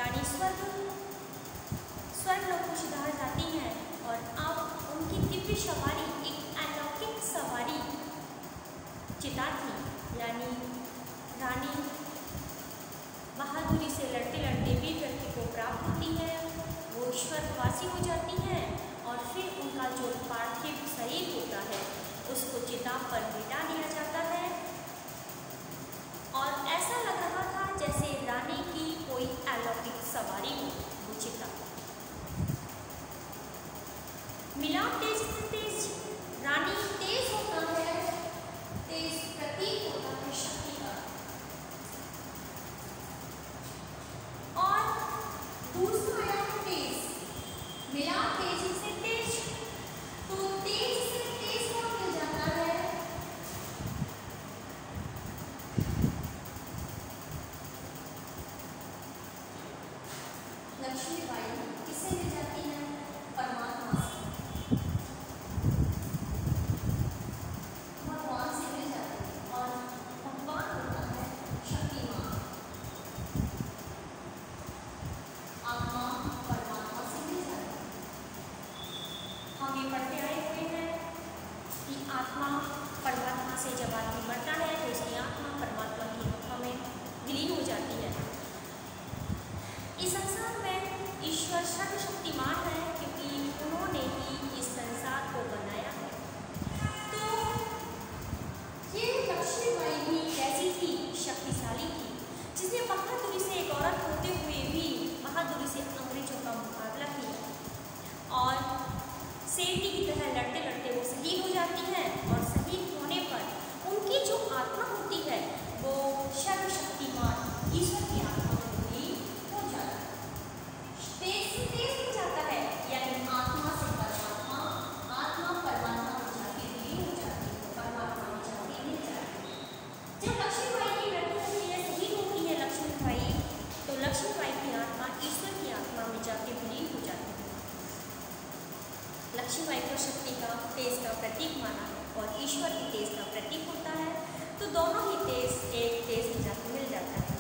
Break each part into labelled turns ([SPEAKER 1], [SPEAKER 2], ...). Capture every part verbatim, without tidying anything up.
[SPEAKER 1] रानी स्वर्ग स्वर्ग लोक को सुधार जाती हैं और अब उनकी दिव्य सवारी एक अलौकिक सवारी चिता थी, यानी रानी बहादुरी से लड़ते लड़ते वीर गति को प्राप्त होती है, वो स्वर्गवासी हो जाती हैं और फिर उनका जो पार्थिव शरीर होता है उसको चिता पर लिटा दिया जाता है। और ऐसा लग रहा था जैसे रानी की कोई अलौकिक सवारी हो वो चिता। मिलाप तेज से तेज, रानी तेज होता है, तेज प्रतीक होता है शक्ति का। और दूसरा आया है तेज, मिलाप तेजी से तेज, तो तेज से तेज कौन मिल जाता है? लक्ष्मीबाई किससे मिल जाती है? परमात्मा से, भगवान से मिल जाती है। और भगवान होता है शक्तिमान, आत्मा परमात्मा से मिल जाती है। हम ये पढ़ते आए हुए हैं कि आत्मा परमात्मा से जब आदमी मरता है तो उसकी आत्मा परमात्मा की आत्मा में विलीन हो जाती है। इस संसार में ईश्वर सर्वशक्तिमान है क्योंकि उन्होंने ही इस संसार को बनाया है। तो ये लक्ष्मीबाई भी कैसी थी? शक्तिशाली थी, जिसने बहादुरी से एक औरत होते हुए भी बहादुरी से अंग्रेजों का मुकाबला किया और शेरनी की तरह लड़ते लड़ते वो शहीद हो जाती है। और शहीद होने पर उनकी जो आत्मा होती है वो सर्वशक्तिमान ईश्वर की आत्मा तेज से तेज हो जाता है, यानी आत्मा से परमात्मा, आत्मा परमात्मा में जाके विलीन हो जाती है, परमात्मा में जाके मिल जाती है। जब लक्ष्मीबाई की मृत्यु होती है, शहीद होती है लक्ष्मीबाई, तो लक्ष्मीबाई की आत्मा ईश्वर की आत्मा में जाके विलीन हो जाती है। लक्ष्मीबाई को शक्ति का तेज का प्रतीक माना है और ईश्वर की तेज का प्रतीक होता है, तो दोनों ही तेज एक तेज में जाके मिल जाता है।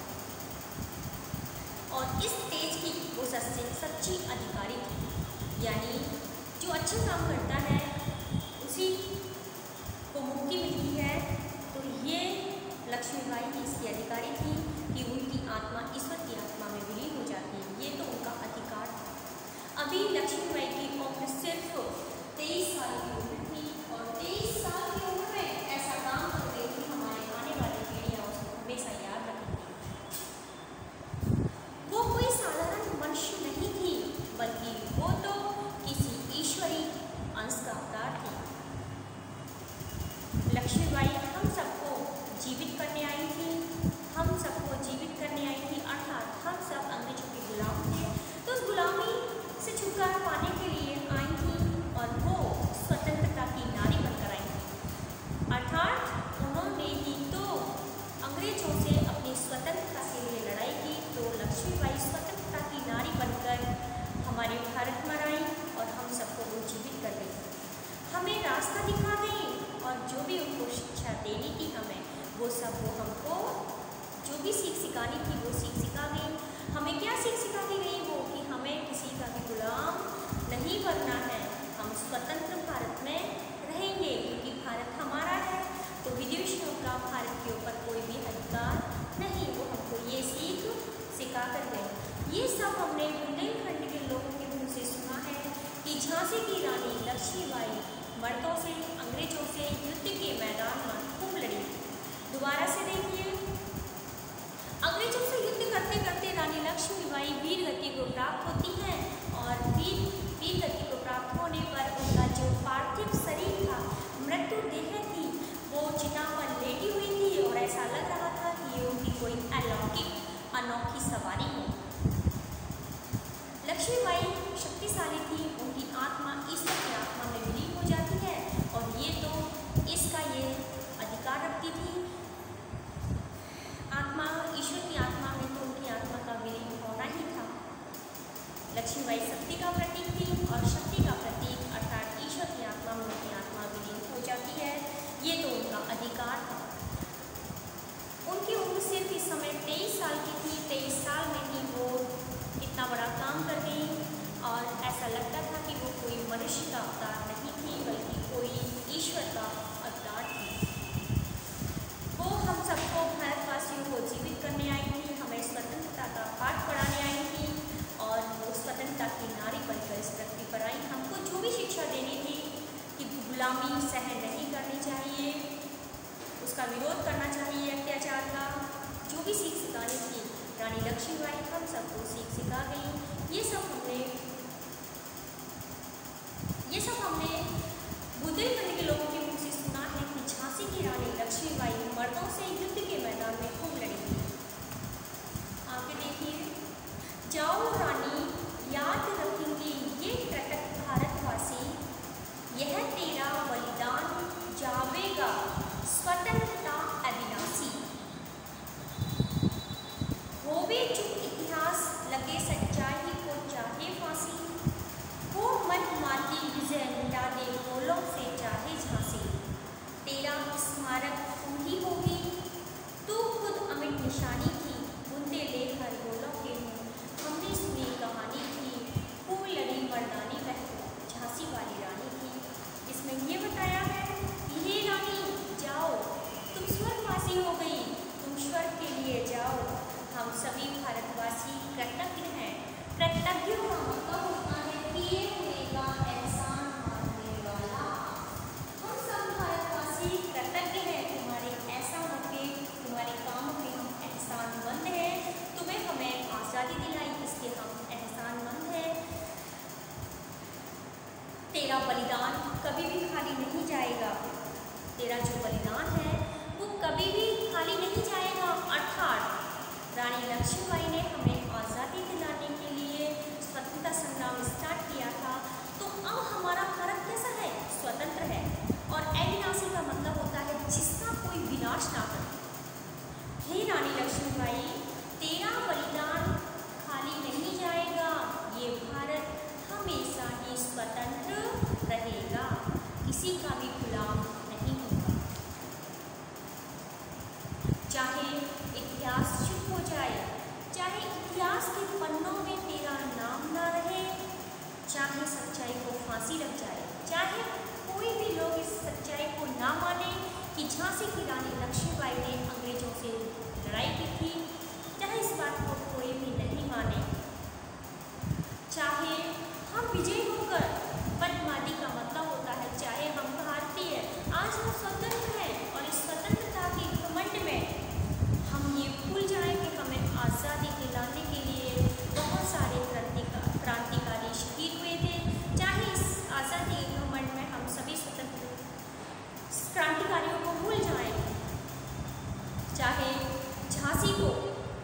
[SPEAKER 1] और इस तेज की वो सच्ची सच्ची अधिकारी थी, यानी जो अच्छे काम करता है उसी को मुक्ति मिलती है। तो ये लक्ष्मीबाई इसकी अधिकारी थी कि उनकी आत्मा ईश्वर की आत्मा में विलीन हो जाती है, ये तो उनका अधिकार था। अभी लक्ष्मीबाई की उम्र सिर्फ तेईस साल की उम्र थी और तेईस साल की उम्र में ऐसा काम कर रही थी, हमारे आने वाली पीढ़ियाँ उसको हमेशा याद रखेंगी। वो कोई साधारण मनुष्य नहीं थी, बल्कि वो तो किसी ईश्वरी अंश का अवतार थी। लक्ष्मीबाई हम सबको जीवित करने आई थी, हम सबको जीवित करने आई थी, अर्थात हम सब अंग्रेजों के गुलाम थे, तो उस गुलामी से छुटकारा पाने के लिए आई थी और वो स्वतंत्रता की नारी बनकर आई थी। अर्थात उन्होंने ही तो अंग्रेजों से अपनी स्वतंत्रता के लिए लड़ाई की, तो लक्ष्मीबाई स्वतंत्रता की नारी बनकर हमारे भारत में आई और हम सबको वो जीवित कर गई, हमें रास्ता दिखा गई और जो भी उनको शिक्षा देनी थी हमें, वो सब वो हमको जो भी सीख सिखानी थी वो सीख सिखा गई। हमें क्या सीख सिखा दी गई? वो कि हमें किसी का भी गुलाम नहीं बनना है, हम स्वतंत्र भारत में रहेंगे क्योंकि भारत हमारा है, तो विदेशियों का भारत के ऊपर कोई भी अधिकार नहीं। वो हमको ये सीख सिखा कर गए। ये सब हमने बुंदेलखंड के लोगों के मुँह से सुना है कि झांसी की रानी लक्ष्मीबाई मर्दों से, अंग्रेजों से युद्ध के मैदान में खूब लड़ी। दोबारा से देखिए, अंग्रेजों से युद्ध करते करते रानी लक्ष्मीबाई वीर गति को प्राप्त होती हैं और वीर वीर गति को प्राप्त होने पर उनका जो पार्थिव शरीर था, मृत्यु देह थी, वो चिता पर लेटी हुई थी और ऐसा लग रहा था कि ये उनकी कोई अलौकिक अनोखी सवारी है। लक्ष्मीबाई शक्तिशाली थी, उनकी आत्मा ईश्वर की आत्मा में विलीन हो जाती है और ये तो इसका ये अधिकार रखती थी। आत्मा ईश्वर की आत्मा में तो उनकी आत्मा का विलीन होना ही था। लक्ष्मीबाई शक्ति का प्रतीक थी और शक्ति का प्रतीक अर्थात ईश्वर की आत्मा में उनकी आत्मा विलीन हो जाती है, ये तो उनका अधिकार था। उनकी उम्र सिर्फ इस समय तेईस साल की थी। तेईस साल में ही वो गुलामी सहन नहीं करनी चाहिए, उसका विरोध करना चाहिए अत्याचार का। जो भी सीख सिखानी थी रानी लक्ष्मीबाई हम सबको सीख सिखा गई। ये सब हमने ये सब हमने बुंदेलखंड के लोगों के मुख से सुना है कि झांसी की रानी लक्ष्मीबाई मर्दों से युद्ध के मैदान में खूब लड़ी थी। आगे देखिए, जाओ रानी याद रखेंगे ये कृतज्ञ भारतवासी, यह तेरा बलिदान जावेगा स्वतंत्रता अविनाशी। होवे चुप इतिहास लगे सच्चाई को चाहे फांसी, हो मन माती विजय मिटा दे बोलों से चाहे झांसी। तेरा स्मारक तुम ही होगी, तू खुद अमिट निशानी थी, बुनते ले हर बोलों के मुँह हमने सुनी कहानी थी, खूब लड़ी मर्दानी वह झांसी वाली रानी थी। इसमें ये बताया है कि ये रानी जाओ, तुम स्वर्गवासी हो गई, तुम स्वर्ग के लिए जाओ। हम सभी भारतवासी कृतज्ञ हैं। कृतज्ञों का मतलब होता है किए हुए का एहसान मानने वाला। हम सब भारतवासी कृतज्ञ हैं तुम्हारे एहसानों के, तुम्हारे कामों के हम एहसानमंद हैं। तुम्हें हमें आज़ादी दिलाई इसके हम एहसानमंद हैं। तेरा बलिदान कभी भी खाली नहीं जाएगा, तेरा जो बलिदान है वो कभी भी खाली नहीं जाएगा। अर्थात रानी लक्ष्मीबाई ने हमें आज़ादी दिलाने के लिए स्वतंत्रता संग्राम स्टार्ट किया था। तो अब हमारा भारत कैसा है? स्वतंत्र है। और अविनाशी का मतलब होता है जिसका कोई विनाश ना हो। हे रानी लक्ष्मीबाई, तेरा बलिदान खाली नहीं जाएगा, ये भारत हमेशा ही स्वतंत्र रहेगा, किसी का भी गुलाम नहीं होगा। चाहे इतिहास चुप हो जाए, चाहे इतिहास के पन्नों में तेरा नाम ना रहे, चाहे सच्चाई को फांसी लग जाए, चाहे कोई भी लोग इस सच्चाई को ना माने कि झांसी की रानी लक्ष्मीबाई ने अंग्रेजों से लड़ाई की थी, चाहे इस बात को कोई भी नहीं माने, चाहे हम विजयी होकर पद्मावती का मतलब होता है चाहे हम भारतीय आज हम स्वतंत्र हैं और इस स्वतंत्रता के घमंड में हम ये भूल जाएं कि हमें आज़ादी दिलाने के लिए बहुत सारे क्रांतिका क्रांतिकारी शहीद हुए थे। चाहे इस आज़ादी के घमंड में हम सभी स्वतंत्र क्रांतिकारियों को भूल जाएं, चाहे झांसी को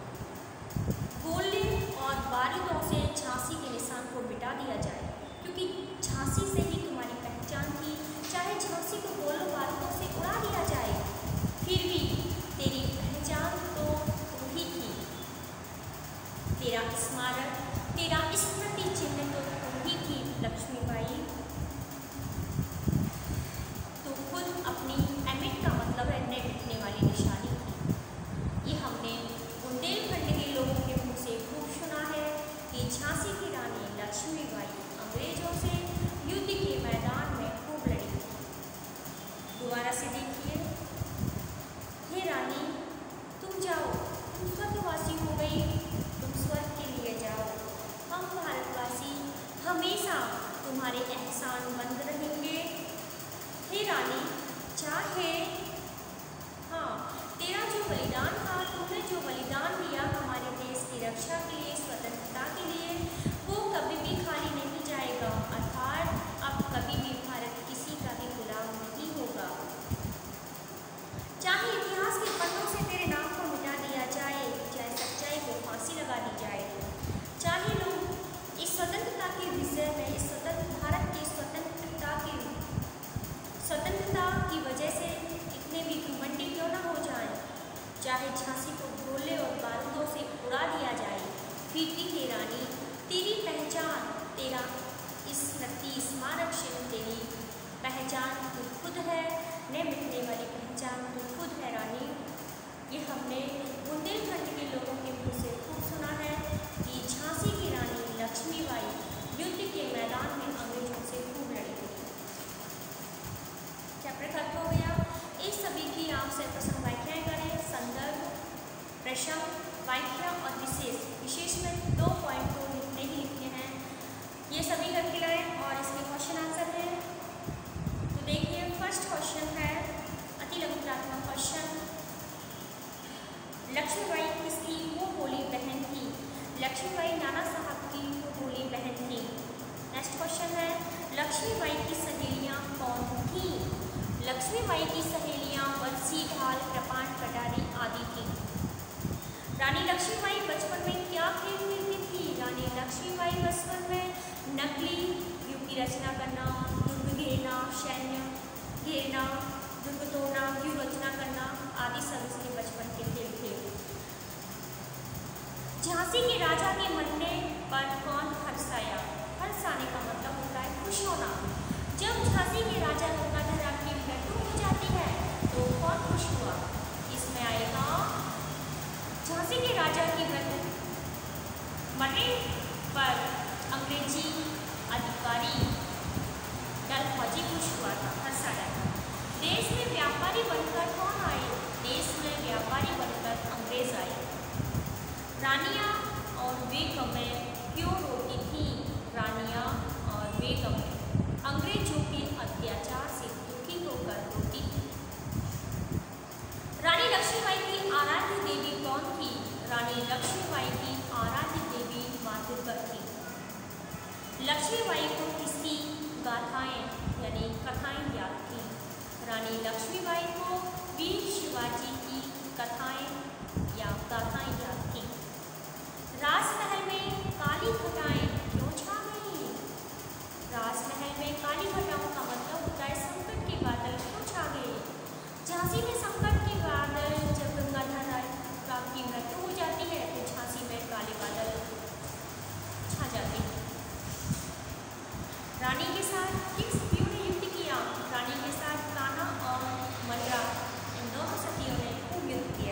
[SPEAKER 1] गोले और बारूदों से झांसी के निशान को मिटा दिया जाए, क्योंकि झांसी से ही तुम्हारी पहचान थी। चाहे झांसी को गोलों बारूदों से उड़ा दिया जाए, फिर भी तेरी पहचान तो तुम ही थी। तेरा स्मारक, तेरा स्मृति चिन्ह तो तुम ही थी लक्ष्मीबाई। तो खुद अपनी अमिट का मतलब है न मिटने वाली निशानी थी। ये हमने बुंदेलखंड के लोगों के मुँह से खूब सुना है कि झांसी की रानी लक्ष्मीबाई अंग्रेजों से युद्ध के मैदान में खूब लड़ी थी। दोबारा से देखिए, हे रानी तुम जाओ, तुम स्वर्गवासी हो गई, तुम स्वर्ग के लिए जाओ। हम भारतवासी हमेशा तुम्हारे एहसानमंद रहेंगे। हे रानी, चाहे हाँ तेरा जो बलिदान था, तुमने जो बलिदान दिया हमारे देश की रक्षा के लिए, स्वतंत्रता के लिए, वो कभी भी खाली नहीं जाएगा। अर्थात अब कभी भी भारत किसी का भी गुलाम नहीं होगा। चाहे इतिहास के पन्नों से तेरे नाम को मिटा दिया जाए, चाहे सच्चाई को फांसी लगा दी जाए, चाहे लोग इस स्वतंत्रता के विषय में, इस स्वतंत्र भारत की स्वतंत्रता की स्वतंत्रता की वजह से इतने भी घमंडी क्यों ना हो जाए, चाहे झांसी को गोले और बारूदों से उड़ा दिया जाए, फिर भी हे रानी तेरी पहचान, तेरा स्मृति स्मारक चिन्ह, तेरी पहचान तू खुद है, न मिटने वाली पहचान तू खुद है रानी। ये हमने बुंदेलखंड के लोगों के मुँह से खूब सुना है कि झांसी की रानी लक्ष्मीबाई युद्ध के मैदान में अंग्रेजों से खूब लड़ी थी। चैप्टर खत्म हो गया। इस सभी की आप सर्वप्रथम व्याख्याएं करें। संदर्भ, प्रश्न, व्याख्या और विशेष। विशेष में दो पॉइंट को लिखने ही लिखने हैं, ये सभी करके लाएं और इसके क्वेश्चन आंसर हैं। तो देखिए, लक्ष्मीबाई नाना साहब की भोली बहन थी। नेक्स्ट क्वेश्चन है, लक्ष्मीबाई की सहेलियाँ कौन थीं? लक्ष्मीबाई की सहेलियाँ बंसी, ढाल, कृपाण, कटारी आदि थीं। रानी लक्ष्मीबाई बचपन में क्या खेल खेलती थी? रानी लक्ष्मीबाई बचपन में नकली युग की रचना करना, दुर्ग घेरना, सैन्य घेरना, दुर्ग तोड़ना, व्यूह रचना करना आदि सब इसके बचपन के खेल थे। झांसी के राजा के मरने पर कौन हर्षाया? हर्षाने का मतलब होता है खुश होना। जब झांसी के राजा गंगाधर की मृत्यु हो जाती है तो कौन खुश हुआ? इसमें आएगा झांसी के राजा की मृत्यु मरने पर अंग्रेजी अधिकारी दल फौजी खुश हुआ था, हर्षाया। देश में व्यापारी बनकर कौन आए? देश में व्यापारी बनकर अंग्रेज आए। रानियां और बेगमें क्यों रोती थी? रानियां और बेगमें अंग्रेजों के अत्याचार से दुखी होकर रोती थी। रानी लक्ष्मीबाई की आराध्य देवी कौन थी? रानी लक्ष्मीबाई की आराध्य देवी माँ दुर्गा थी। लक्ष्मीबाई को किसकी गाथाएं यानी कथाएं याद थी? रानी लक्ष्मीबाई को वीर शिवाजी की कथाएं या गाथाएं याद थी। राजमहल में काली घटाएं क्यों छा गई? राजमहल में काली घटाओं का मतलब होता है संकट के बादल क्यों छा गए? झांसी में संकट के बादल जब गंगाधर की मृत्यु हो जाती है तो झांसी में काले बादल छा जाते हैं। रानी के साथ किस सतियों ने युद्ध किया? रानी के साथ कान्हा और मंडरा इन दोनों सतियों ने खूब युद्ध किया।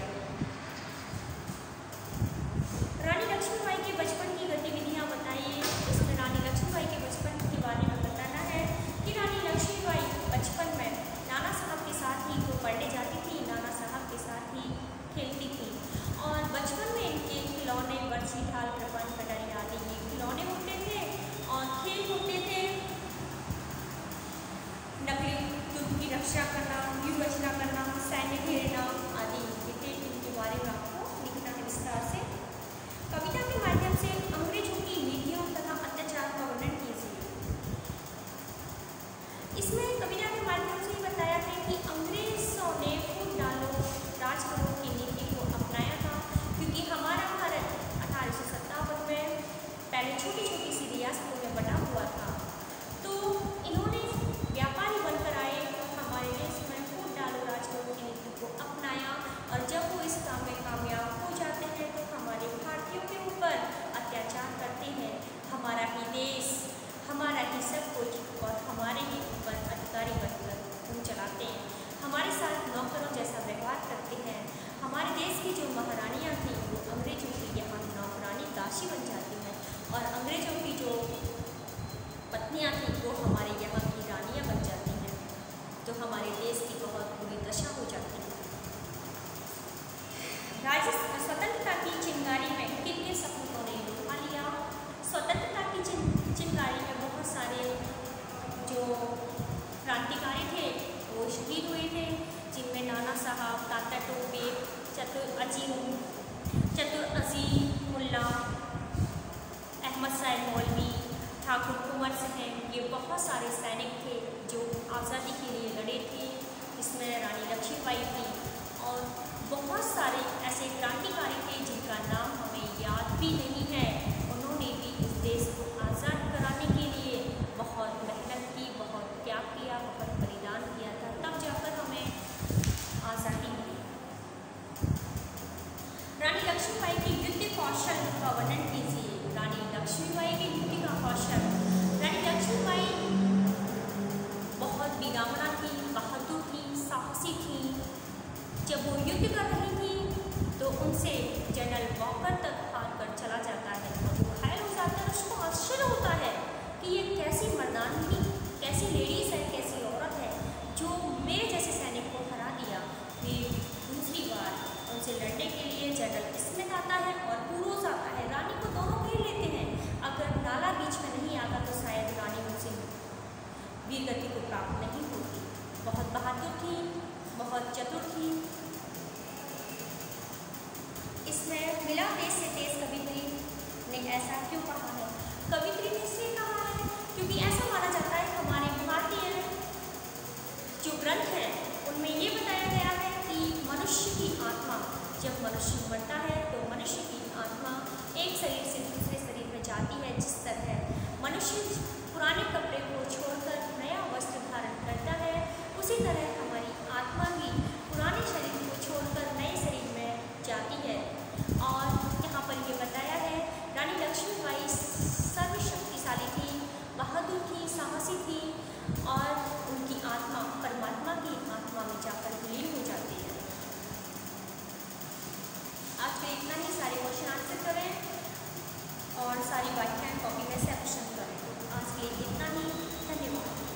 [SPEAKER 1] रानी लक्ष्मीबाई के बचपन की गतिविधियां बताइए। इसमें रानी लक्ष्मीबाई के बचपन के बारे में बताना है कि रानी लक्ष्मीबाई बचपन में नाना साहब के साथ ही वो पढ़ने जाती थी, नाना साहब के साथ ही खेलती थी और बचपन में इनके खिलौने बंसी, ढाल, कृपाण, कटारी आदि ये खिलौने होते थे और खेल होते थे। नकली दुर्ग की रक्षा करना, व्यूह रचना करना, सैन्य घेरना आदि थे। इनके बारे में आपको लिखना है विस्तार से। कविता के माध्यम से अंग्रेजों की नीतियों तथा अत्याचार का वर्णन कीजिए। इसमें कविता के माध्यम से बताया है कि अंग्रेजों ने फूट डालो राज करो की नीति को अपनाया था, क्योंकि हमारा भारत अठारह सौ सत्तावन में पहले छोटी छोटी सी रियासतों में बटा हुआ था। तो इन्होंने व्यापारी बनकर आए और हमारे देश में फूट डालो राज करो की नीति को अपनाया और जब वो इस काम में कामयाब हो जाते हैं तो हमारे भारतीयों के ऊपर अत्याचार करते हैं। हमारा ही देश, हमारा ही सब कुछ और हमारे ही ऊपर अधिकारी बनकर हम चलाते हैं, हमारे साथ नौकरों जैसा व्यवहार करते हैं। हमारे देश की जो महारानियाँ थीं वो अंग्रेजों की यहाँ नौकरानी दासी बन जाती हैं और अंग्रेजों की जो पत्नियाँ थीं वो हमारे यहाँ की रानियाँ बन जाती हैं, तो हमारे देश की बहुत बुरी दशा हो जाती है। राज्य स्वतंत्रता की चिंगारी में किन किन सपूतों ने हिस्सा लिया? स्वतंत्रता की चिंगारी में बहुत सारे जो क्रांतिकारी थे वो शहीद हुए थे, जिनमें नाना साहब, तात्या टोपे, चतुर अजीम चतुर अजीम मुल्ला, अहमद साहब मौलवी, ठाकुर कुंवर सिंह, ये बहुत सारे सैनिक थे जो आज़ादी के लिए लड़े थे। इसमें रानी लक्ष्मीबाई थी और बहुत सारे ऐसे क्रांतिकारी थे जिनका नाम हमें याद भी नहीं है। उन्होंने भी इस देश को आज़ाद कराने के लिए बहुत मेहनत की, बहुत त्याग किया, बहुत बलिदान किया था, तब जाकर हमें आज़ादी मिली। रानी लक्ष्मीबाई की युद्ध कौशल का वर्णन कीजिए। रानी लक्ष्मीबाई के युद्ध का कौशल, रानी लक्ष्मीबाई बहुत वीरांगना थी, बहादुर थी, साहसी थी। जब वो युद्ध कर रही थी तो उनसे जनरल वॉकर तक हार कर चला जाता है और वो घायल हो जाता है। उसको आश्चर्य होता है कि ये कैसी मर्दानगी, कैसी लेडीज़ है, कैसी औरत है जो मेरे जैसे सैनिक को हरा दिया। फिर दूसरी बार उनसे लड़ने के लिए जनरल स्मिथ आता है और पुरोज आता है, रानी को दोनों घेर लेते हैं। अगर नाला बीच में नहीं आता तो शायद रानी उनसे वीरगति को प्राप्त नहीं होती। बहुत बहादुर थी, बहुत चतुर थी। इसमें मिला देश से तेज कभी भी उन्होंने ऐसा क्यों कहा है? कवित्री ने इसलिए कहा है क्योंकि ऐसा माना जाता है हमारे भारतीय जो ग्रंथ हैं उनमें ये बताया गया है कि मनुष्य की आत्मा जब मनुष्य मरता है तो मनुष्य की आत्मा एक शरीर से दूसरे शरीर में जाती है। जिस तरह मनुष्य पुराने कपड़े को छोड़कर नया वस्त्र धारण करता है, उसी तरह हमारी आत्मा भी पुराने शरीर को छोड़कर नए शरीर में जाती है। और यहाँ पर ये बताया है रानी लक्ष्मीबाई सर्वशक्तिशाली थी, बहादुर थी, साहसी थी और उनकी आत्मा परमात्मा की आत्मा में जाकर विलीन हो जाती है। आज के इतना ही। सारे क्वेश्चन आंसर करें और सारी व्याख्याएं कॉपी में से ऑप्शन करें। आज के लिए इतना ही। धन्यवाद।